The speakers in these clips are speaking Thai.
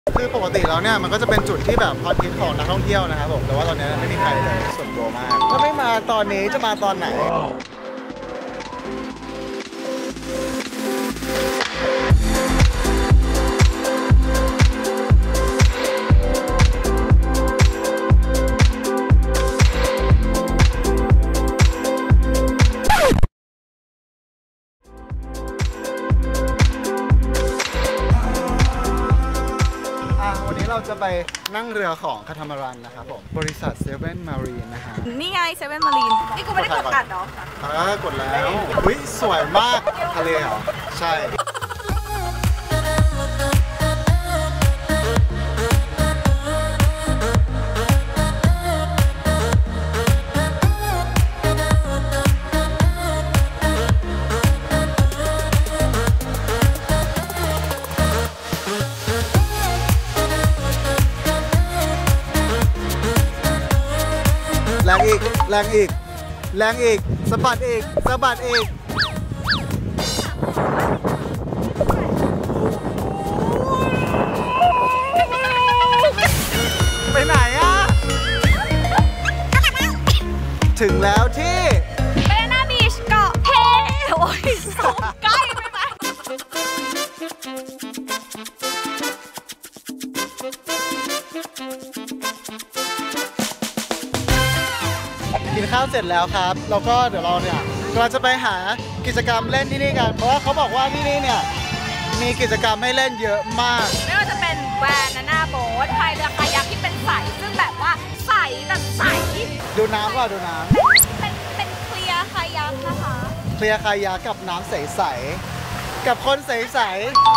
คือปกติแล้วเนี่ยมันก็จะเป็นจุดที่แบบฮอตฮิตของนักท่องเที่ยวนะครับผมแต่ว่าตอนนี้ไม่มีใครเลยส่วนตัวมากถ้าไม่มาตอนนี้จะมาตอนไหนเราจะไปนั่งเรือของคาทามารันนะครับผมบริษัทเซเว่นมารีนนะฮะนี่ไงเซเว่นมารีนนี่กูไม่ได้กดอัดเนาะกดแล้วอุ้ยสวยมากทะเลเหรอใช่แรงอีกแรงอีกแรงอีกสะบัดอีกสะบัดอีกไปไหนอะถึงแล้วที่เบนาบีชเกาะเพโอ้ยสูงใกล้ไปไหมกินข้าวเสร็จแล้วครับแล้วก็เดี๋ยวเราเนี่ยเราจะไปหากิจกรรมเล่นที่นี่กันเพราะว่าเขาบอกว่าที่นี่เนี่ยมีกิจกรรมให้เล่นเยอะมากไม่ว่าจะเป็นแวนาน่าโบ๊ทพายเรือคายักที่เป็นใสซึ่งแบบว่าใสแบบใสดูน้ำว่าดูน้ำเป็นเคลียร์คายักนะคะเคลียร์คายักกับน้ำใสๆกับคนใสๆ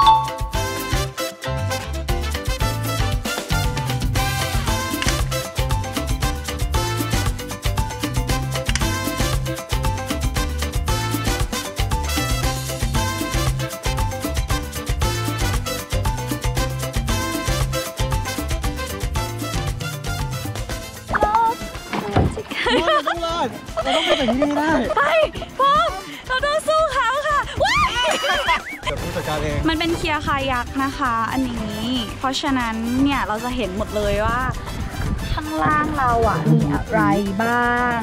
เราต้องรอดเราต้องไปถึงที่นี่ได้ไปพร้อมเราต้องสู้เขาค่ะว้ายเดี๋ยวผู้จัดการเองมันเป็นเคลียร์คายักนะคะอันนี้เพราะฉะนั้นเนี่ยเราจะเห็นหมดเลยว่าข้างล่างเราอ่ะมีอะไรบ้าง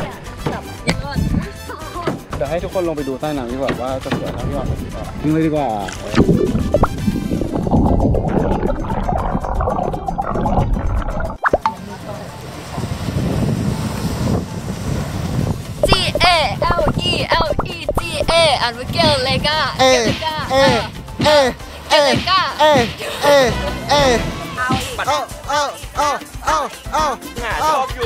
เดี๋ยวให้ทุกคนลงไปดูใต้น้ำดีกว่าว่าจะสวยเท่าที่เราคิดว่าทิ้งเลยดีกว่าอันว่าเกลเลก้าเอหาชอบอยู่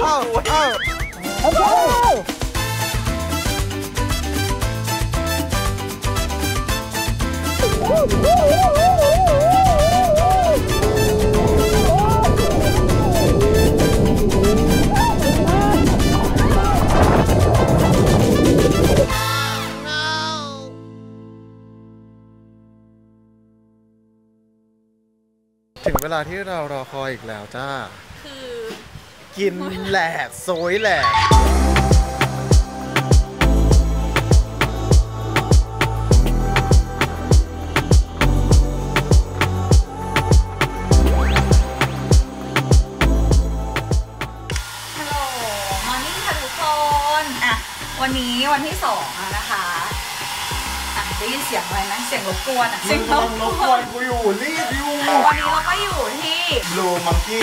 ถึงเวลาที่เรารอคอยอีกแล้วจ้าคือกินแหลกโซยแหลกฮัลโหลมอร์นิ่งค่ะทุกคนวันนี้วันที่2นะคะได้ยินเสียงอะไรไหมเสียงรบกวนเสียงรบกวนกูอยู่รีบอยู่วันนี้เราก็อยู่ที่ Blue Monkey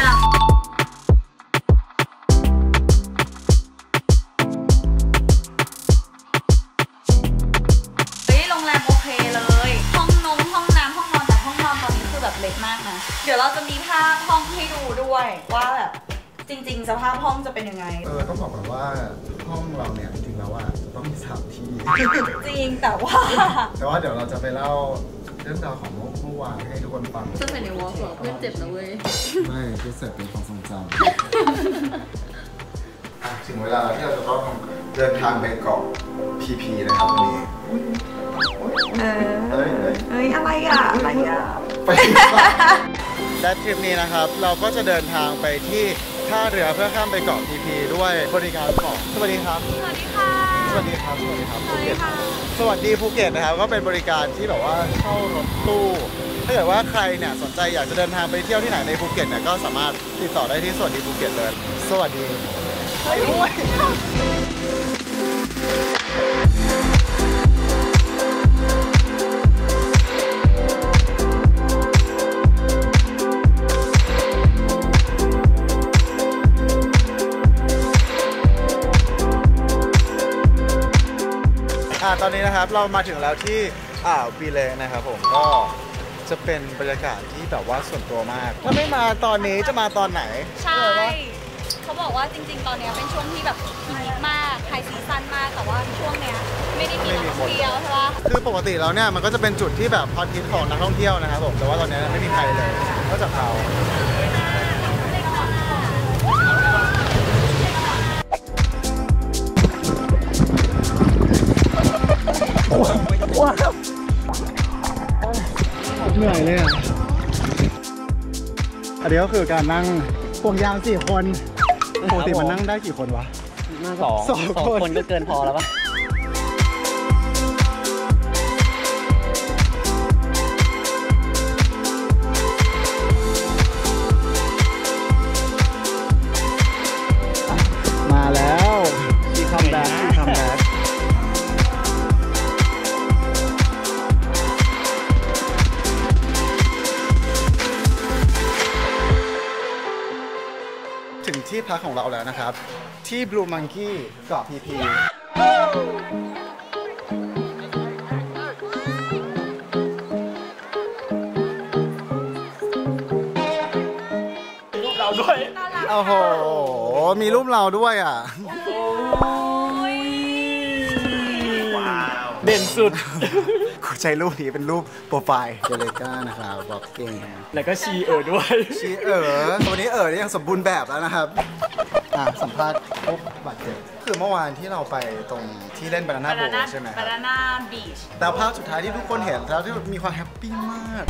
โรงแรมโอเคเลยห้องน้ำห้องนอนแต่ห้องนอนตอนนี้คือแบบเล็กมากนะเดี๋ยวเราจะมีภาพห้องให้ดูด้วยว่าแบบจริงๆสภาพห้องจะเป็นยังไงต้องบอกก่อนว่าห้องเราเนี่ยจริงๆแล้วว่าจะต้องมี3 ที่จริงแต่ว่าเดี๋ยวเราจะไปเล่าเรื่องราวของเมื่อวานให้ทุกคนฟังซึ่งเป็นในวอลส์เพื่อนเจ็บนะเว้ยไม่เพื่อนเสร็จเป็นความทรงจำถึงเวลาที่เราจะต้องเดินทางไปเกาะพีพีนะครับวันนี้อะไรอ่ะไปและทริปนี้นะครับเราก็จะเดินทางไปที่ท่าเรือเพื่อข้ามไปเกาะพีพีด้วยบริการของสวัสดีครับสวัสดีค่ะสวัสดีครับสวัสดีครับภูเก็ตสวัสดีภูเก็ตนะครับก็เป็นบริการที่แบบว่าเช่ารถตู้ถ้าเกิดว่าใครเนี่ยสนใจอยากจะเดินทางไปเที่ยวที่ไหนในภูเก็ตเนี่ยก็สามารถติดต่อได้ที่สวัสดีภูเก็ตเลยสวัสดีไปด้วยตอนนี้นะครับเรามาถึงแล้วที่อ่าวบีเลนะครับผมก็จะเป็นบรรยากาศที่แบบว่าส่วนตัวมากถ้าไม่มาตอนนี้จะมาตอนไหนใช่เขาบอกว่าจริงๆตอนนี้เป็นช่วงที่แบบพีคมากไฮซีซั่นมากแต่ว่าช่วงเนี้ยไม่ได้มีนักท่องเที่ยวใช่ปะคือปกติแล้วเนี่ยมันก็จะเป็นจุดที่แบบฮอตฮิตของนักท่องเที่ยวนะครับผมแต่ว่าตอนนี้ไม่มีใครเลยนอกจากเราว้าวเหนื่อยเลยอ่ะอันนี้ก็คือการนั่งพวงยาง4 คนปกติมันนั่งได้กี่คนวะสองคนก็เกินพอแล้วปะมาแล้วที่คัมแบ็คถึงที่พักของเราแล้วนะครับที่ Blue Monkey เกาะพีพีรูปเราด้วยโอ้โหมีรูปเราด้วยอ่ะว้าวเด่นสุดกูใช้รูปนี้เป็นรูปโปรไฟล์เจเลก้านะครับบอกเก่งแล้วก็ชีด้วยชีวันนี้นี่ยังสมบูรณ์แบบแล้วนะครับสัมภาษณ์ปุ๊บบาดเจ็บคือเมื่อวานที่เราไปตรงที่เล่นบานาน่าโบว์ใช่ไหมบานาน่าบีชแต่ภาพสุดท้ายที่ทุกคนเห็นแล้วที่มีความแฮปปี้มาก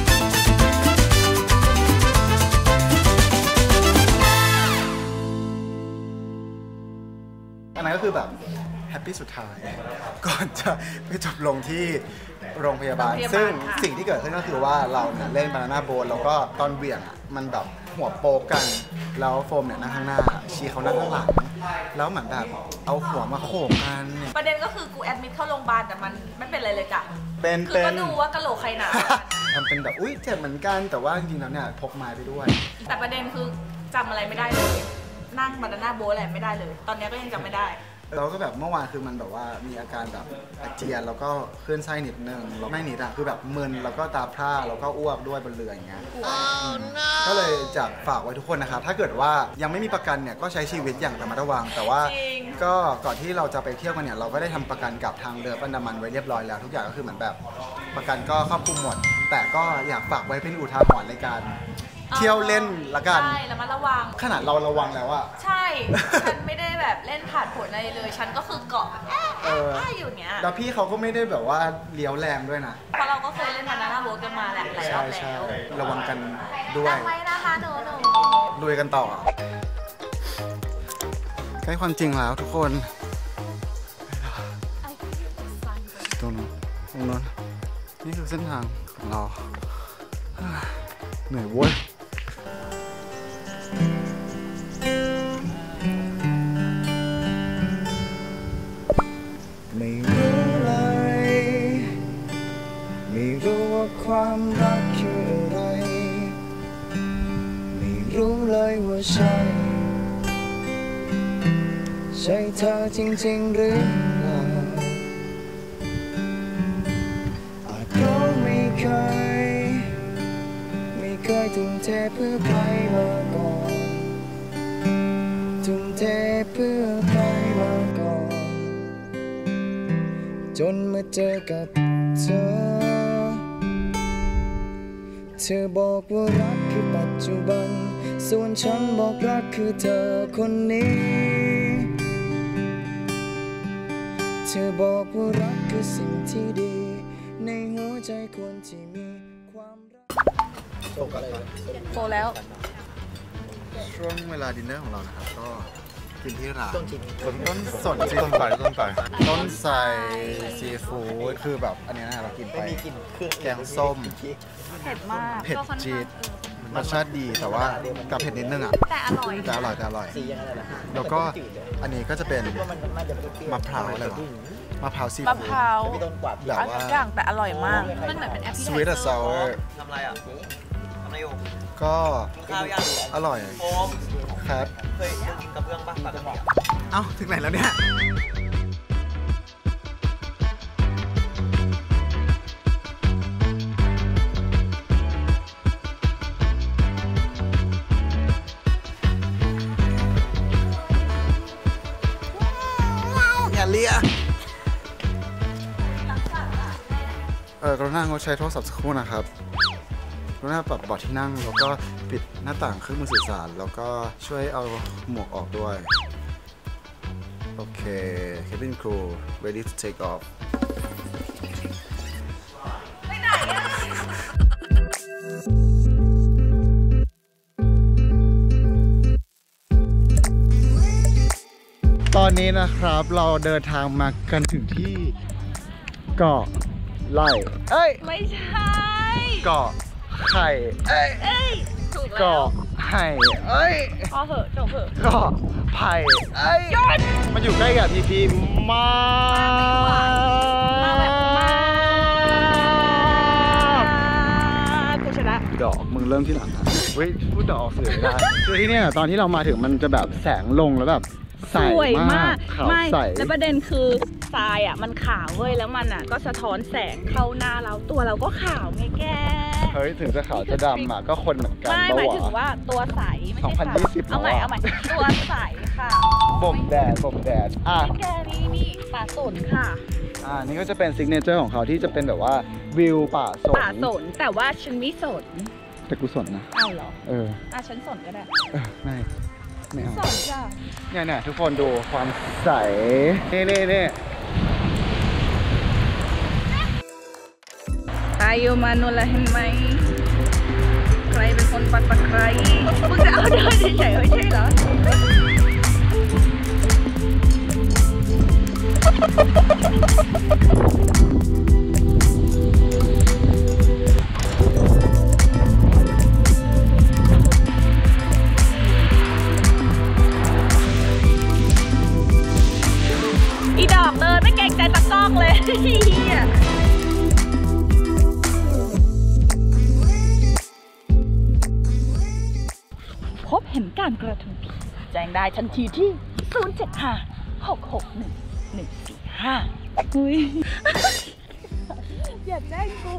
อันนั้นก็คือแบบแฮปปี้สุดท้ายก่อนจะไปจบลงที่โรงพยาบาลซึ่งสิ่งที่เกิดขึ้นก็คือว่าเราเนี่ยเล่นบานาน่าโบว์แล้วก็ตอนเบี่ยงมันแบบหัวโปกกันแล้วโฟมเนี่ยนั่งข้างหน้าชีเขานั่งข้างหลังแล้วเหมือนแบบเอาหัวมาโขกกันประเด็นก็คือกูแอดมิทเข้าโรงพยาบาลแต่มันไม่เป็นอะไรเลยจ้ะคือก็ดูว่ากะโหลกใครหนาทำเป็นแบบอุ้ยเจ็บเหมือนกันแต่ว่าจริงๆแล้วเนี่ยพกไม้ไปด้วยแต่ประเด็นคือจำอะไรไม่ได้เลยนั่งบานาน่าโบว์อะไรไม่ได้เลยตอนนี้ก็ยังจำไม่ได้เราก็แบบเมื่อวานคือมันแบบว่ามีอาการแบบอาเจียนแล้วก็คลื่นไส้นิดนึงแล้วไม่นิดอ่ะคือแบบมึนแล้วก็ตาพร่าแล้วก็อ้วกด้วยบนเรืออย่างเงี้ยก็เลยจะฝากไว้ทุกคนนะครับถ้าเกิดว่ายังไม่มีประกันเนี่ยก็ใช้ชีวิตอย่างระมัดระวังแต่ว่าก็ก่อนที่เราจะไปเที่ยวกันเนี่ยเราก็ได้ทำประกันกับทางเรืออันดามันไว้เรียบร้อยแล้วทุกอย่างก็คือเหมือนแบบประกันก็ครอบคลุมหมดแต่ก็อยากฝากไว้เป็นอุทาหรณ์ในการเที่ยวเล่นละกันใช่ระมัดระวังขนาดเราระวังแล้วอะใช่ฉันไม่ได้แบบเล่นผ่านผลอะไรเลยฉันก็คือเกาะอยู่เนี้ยแล้วพี่เขาก็ไม่ได้แบบว่าเลี้ยวแรงด้วยนะเพราะเราก็เคยเล่นบานาน่าโบ๊ทกันมาหลายรอบแล้วระวังกันด้วยจำไว้นะคะหนูลุยกันต่อใกล้ความจริงแล้วทุกคนตรงนู้นนี่คือเส้นทางของเราเหนื่อยเว้ยไม่รู้เลยไม่รู้ว่าความรักคืออะไรไม่รู้เลยว่าใช่เธอจริงๆหรือเปล่าอาจเพราะไม่เคยทุ่มเทเพื่อใครมาก่อนทุ่มเทเพื่อใครมาก่อนจนมาเจอกับเธอบอกว่ารักคือปัจจุบันส่วนฉันบอกรักคือเธอคนนี้เธอบอกว่ารักคือสิ่งที่ดีในหัวใจคนที่มีความรักโตแล้วช่วงเวลาดินเนอร์ของเรานะครับก็กินที่ร้านต้นชิ้นต้นสนต้นไทรต้นไทรซีฟู้ดคือแบบอันนี้นะเรากินไปไม่มีกลิ่นเครื่องแกงส้มเผ็ดมากเผ็ดจี๊ดรสชาติดีแต่ว่ากับเผ็ดนิดนึงอ่ะแต่อร่อยแต่อร่อยสีอย่างนั้นแหละแล้วก็จืดเลยอันนี้ก็จะเป็นว่ามันน่าจะเปรี้ยวมะพร้าวอะไรวะมะพร้าวซีมะฟู้พดร้าวพี่ต้นกวาดแบบว่าทุกอย่างแต่อร่อยมากมันเหมือนเป็นแอป sweet and sour ทำอะไรอ่ะทำอะไรอยู่ก็ข้าวย่างอร่อยโอมครับเคยกินกระเบื้องป่ะปกติอ่ะเอ้าถึงไหนแล้วเนี่ยอย่าเลียกรุณางดใช้โทรศัพท์สักครู่นะครับกรุณาปรับเบาะที่นั่งแล้วก็ปิดหน้าต่างเครื่องมือสื่อสารแล้วก็ช่วยเอาหมวกออกด้วย โอเค cabin crew ready to take off ตอนนี้นะครับเราเดินทางมากันถึงที่เกาะไล่เอ้ยไม่ใช่เกาะไข่เอ้ยถูกแล้วเกาะไห่เอ้ยพอเหอะจบเหอะเกาะไผ่เอ้ยมันอยู่ใกล้กับพีพีมากมาแบบมากกูชนะดอกมึงเริ่มที่หลังนะเฮ้ยพูดดอกออกสื่อไม่ได้คือที่เนี่ยตอนที่เรามาถึงมันจะแบบแสงลงแล้วแบบใสสวยมามาก กขาวไม่ใสแล้วประเด็นคือทรายอ่ะมันขาวเว้ยแล้วมันอ่ะก็สะท้อนแสงเข้าหน้าเราตัวเราก็ขาวไงแกเฮ้ยถึงจะขาวจะดำอ่ะก็คนเหมือนกันไม่หปะมายถึงวะว่าตัวใสไม่ใช่ขาว 2020 เอาใหม่เหรอเอาใหม่ตัวใสค่ะบ่มแดดอ่ะแกนี่ป่าสนค่ะนี่ก็จะเป็นซิกเนเจอร์ของเขาที่จะเป็นแบบว่าวิวป่าสนป่าสนแต่ว่าฉันไม่สนแต่กูสนนะเอาเหรอ ฉันสนก็ได้ไม่เอาสนจ้ะเนี่ยทุกคนดูความใสนี่อายุมานุละเห็นไหมใครเป็นคนปัดใครมึงจะเอาเดินเฉยๆไม่ใช่เหรออีดอกเดินไม่เก่งใจตะกล้องเลยเฮียพบเห็นการกระทำผิดแจ้งได้ทันทีที่ 075-661-145 อุ้ย อย่าแจ้งกู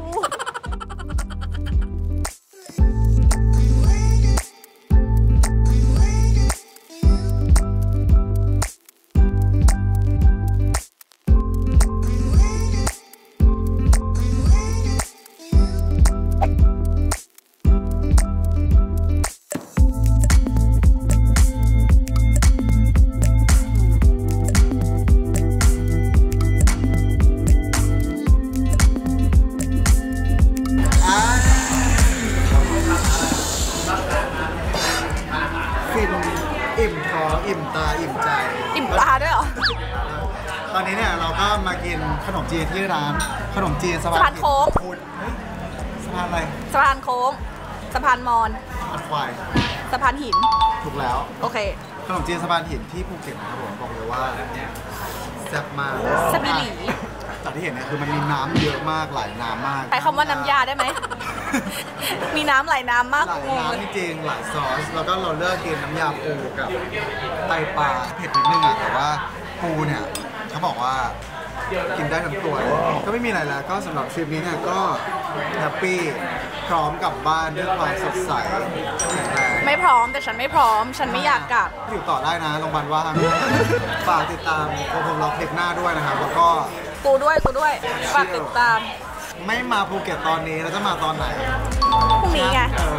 ฟินอิ่มท้องอิ่มตาอิ่มใจอิ่มตาด้วยเหรอตอนนี้เนี่ยเราก็มากินขนมจีนที่ร้านขนมจีนสะพานสะพานโค้งพูดเฮ้ยสะพานอะไรสะพานโค้งสะพานมอญอัดควายสะพานหินถูกแล้วโอเคขนมจีนสะพานหินที่ภูเก็ตนะครับผมบอกเลยว่าแซ่บมากแซ่บอีหลีจากที่เห็นเนี่ยคือมันมีน้ำเยอะมากหลายน้ำมากใช้คำว่าน้ำยาได้ไหม มีน้ำหลายน้ำมากหลายงงเลยน้ำจริงๆหลายซอสแล้วก็เราเลือกกินน้ำยาปูกับไตปลาเผ็ดนิดนึงอ่ะแต่ว่าปูเนี่ยเขาบอกว่ากินได้ทั้งตัวเลยก็ไม่มีอะไรแล้วก็สำหรับทริปนี้เนี่ยก็แฮปปี้พร้อมกลับบ้านด้วยความสดใสแข็งแรงไม่พร้อมแต่ฉันไม่พร้อม ฉันไม่อยากกลับอยู่ต่อได้นะโรงพยาบาลว่าง ฝากติดตามโคมล็อกเทคหน้าด้วยนะครับแล้วก็กูด้วยฝากติดตามไม่มาภูเก็ตตอนนี้แล้วจะมาตอนไหนพรุ่งนี้ไงเออ